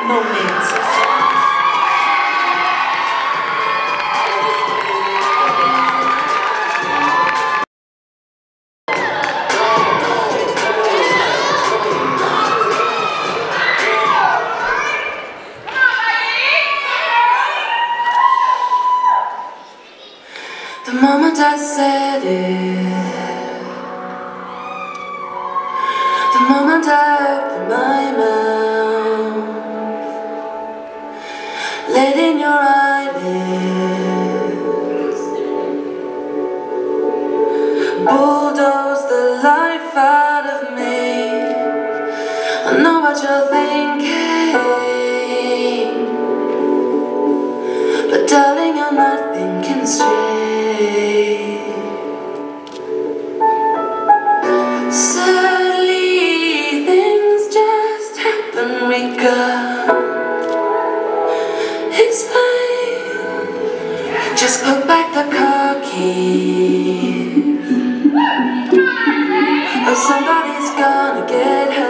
moment. The moment I said it, the moment I opened my mouth, laid in your eyelids, bulldozed the life out of me. I know what you're thinking, but darling, you're not thinking straight. Sadly, things just happen, we can't explain. Just put back the car keys, or somebody's gonna get hurt.